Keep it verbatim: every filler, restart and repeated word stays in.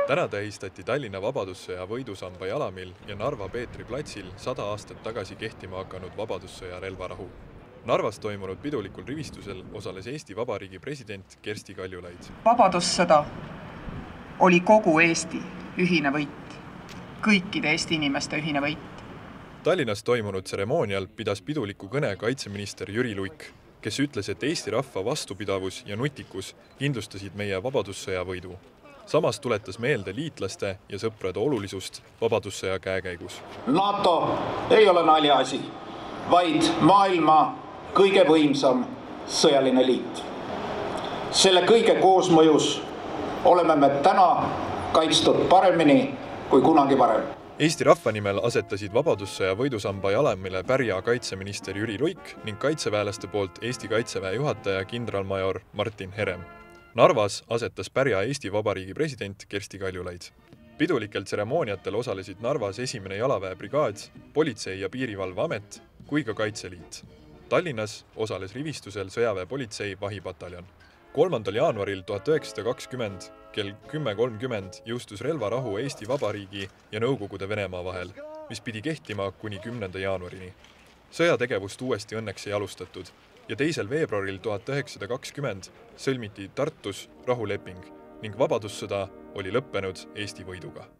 Täna tähistati Tallinna Vabadussõja võidusamba jalamil ja Narva Peetri platsil sada aastat tagasi kehtima hakanud Vabadussõja relvarahu. Narvas toimunud pidulikul rivistusel osales Eesti Vabariigi president Kersti Kaljulaid. Vabadussõda oli kogu Eesti ühine võit, kõikide Eesti inimeste ühine võit. Tallinnas toimunud tseremoonial pidas piduliku kõne kaitseminister Jüri Luik, kes ütles, et Eesti rahva vastupidavus ja nutikus kindlustasid meie Vabadussõja võidu. Samas tuletas meelde liitlaste ja sõprade olulisust Vabadussõja käekäigus. NATO ei ole naljaasi, vaid maailma kõige võimsam sõjaline liit. Selle kõige koosmõjus oleme me täna kaitstud paremini kui kunagi varem. Eesti rahva nimel asetasid Vabadussõja võidusamba jalamile pärja kaitseminister Jüri Luik ning kaitseväelaste poolt Eesti kaitseväe juhataja kindralmajor Martin Herem. Narvas asetas pärja Eesti Vabariigi president Kersti Kaljulaid. Pidulikel tseremooniatel osalesid Narvas esimene jalaväebrigaad, politsei- ja piirivalveamet kui ka Kaitseliit. Tallinnas osales rivistusel sõjaväepolitsei vahipataljon. kolmandal jaanuaril tuhat üheksasada kakskümmend kell kümme kolmkümmend jõustus relvarahu Eesti Vabariigi ja Nõukogude Venemaa vahel, mis pidi kehtima kuni kümnenda jaanuarini. Sõjategevust uuesti õnneks ei alustatud ja teisel veebruaril tuhat üheksasada kakskümmend sõlmiti Tartus rahuleping ning Vabadussõda oli lõppenud Eesti võiduga.